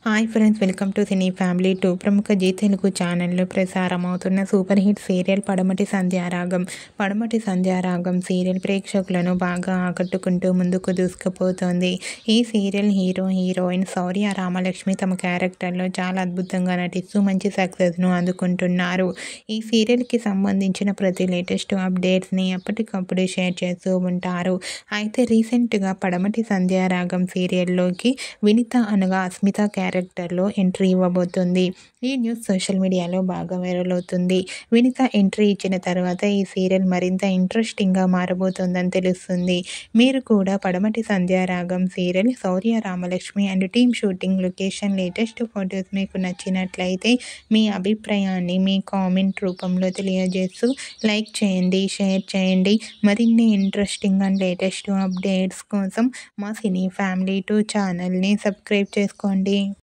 Hi friends, welcome to cine family 2. ప్రముఖ G Telugu ఛానల్లో ప్రసారమవుతున్న super hit serial పడమటి సంధ్యారాగం. పడమటి సంధ్యారాగం సీరియల్ ప్రేక్షకులను బాగా ఆకట్టుకుంటూ ముందుకు దూసుకుపోతోంది. ఈ సీరియల్ హీరోయిన్ శౌర్య రామలక్ష్మి తమ క్యారెక్టర్లో చాలా అద్భుతంగా నటిస్తూ మంచి సక్సెస్ను అందుకుంటున్నారు. ఈ సీరియల్కి సంబంధించిన ప్రతి లేటెస్ట్ అప్డేట్స్ని ఎప్పటికప్పుడు షేర్ చేస్తూ ఉంటారు. అయితే రీసెంట్గా పడమటి సంధ్యారాగం సీరియల్లోకి వినిత అనగా అస్మిత క్యారెక్టర్లో ఎంట్రీ ఇవ్వబోతుంది. ఈ న్యూస్ సోషల్ మీడియాలో బాగా వైరల్ అవుతుంది. వినిత ఎంట్రీ ఇచ్చిన తర్వాత ఈ సీరియల్ మరింత ఇంట్రెస్టింగ్గా మారబోతోందని తెలుస్తుంది. మీరు కూడా Padamati Sandhyaragam serial Shaurya Ramalakshmi and team shooting location latest photos మీకు నచ్చినట్లయితే మీ అభిప్రాయాన్ని మీ కామెంట్ రూపంలో తెలియజేస్తూ లైక్ చేయండి, షేర్ చేయండి. మరిన్ని ఇంట్రెస్టింగ్ అండ్ లేటెస్ట్ అప్డేట్స్ కోసం మా సినీ ఫ్యామిలీ 2 ఛానల్ని సబ్స్క్రైబ్ చేసుకోండి.